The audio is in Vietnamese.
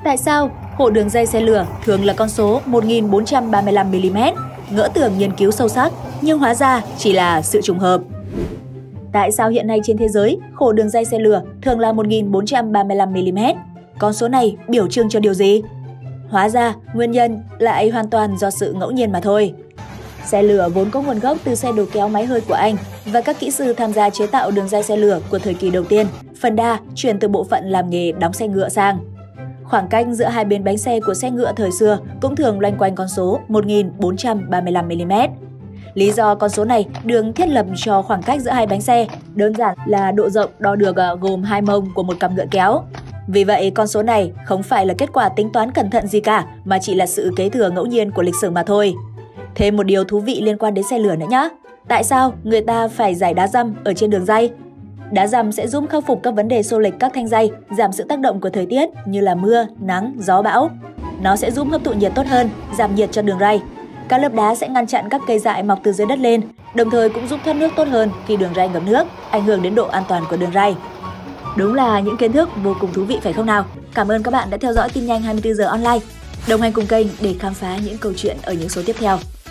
Tại sao hộ đường ray xe lửa thường là con số 1435mm? Ngỡ tưởng nghiên cứu sâu sắc, nhưng hóa ra chỉ là sự trùng hợp. Tại sao hiện nay trên thế giới, khổ đường ray xe lửa thường là 1435mm? Con số này biểu trưng cho điều gì? Hóa ra, nguyên nhân lại hoàn toàn do sự ngẫu nhiên mà thôi. Xe lửa vốn có nguồn gốc từ xe đầu kéo máy hơi của Anh và các kỹ sư tham gia chế tạo đường ray xe lửa của thời kỳ đầu tiên, phần đa chuyển từ bộ phận làm nghề đóng xe ngựa sang. Khoảng cách giữa hai bên bánh xe của xe ngựa thời xưa cũng thường loanh quanh con số 1435mm. Lý do con số này được thiết lập cho khoảng cách giữa hai bánh xe đơn giản là độ rộng đo được gồm hai mông của một cặp ngựa kéo. Vì vậy, con số này không phải là kết quả tính toán cẩn thận gì cả, mà chỉ là sự kế thừa ngẫu nhiên của lịch sử mà thôi. Thêm một điều thú vị liên quan đến xe lửa nữa nhé. Tại sao người ta phải rải đá răm ở trên đường ray? Đá răm sẽ giúp khắc phục các vấn đề xô lệch các thanh ray, giảm sự tác động của thời tiết như là mưa, nắng, gió bão. Nó sẽ giúp hấp thụ nhiệt tốt hơn, giảm nhiệt cho đường ray. Các lớp đá sẽ ngăn chặn các cây dại mọc từ dưới đất lên, đồng thời cũng giúp thoát nước tốt hơn khi đường ray ngập nước, ảnh hưởng đến độ an toàn của đường ray. Đúng là những kiến thức vô cùng thú vị phải không nào? Cảm ơn các bạn đã theo dõi tin nhanh 24 giờ online. Đồng hành cùng kênh để khám phá những câu chuyện ở những số tiếp theo.